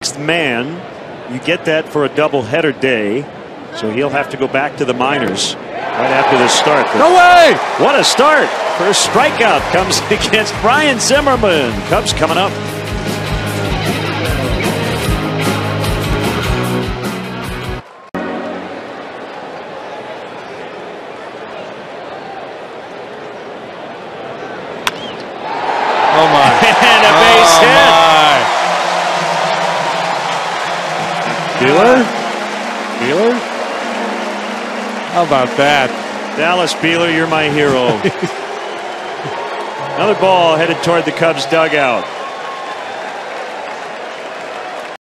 sixth man. You get that for a doubleheader day. So he'll have to go back to the minors right after this start. But no way! What a start. First strikeout comes against Brian Zimmerman. Cubs coming up. Oh my. And a base hit. Beeler? How about that? Dallas Beeler, you're my hero. Another ball headed toward the Cubs dugout.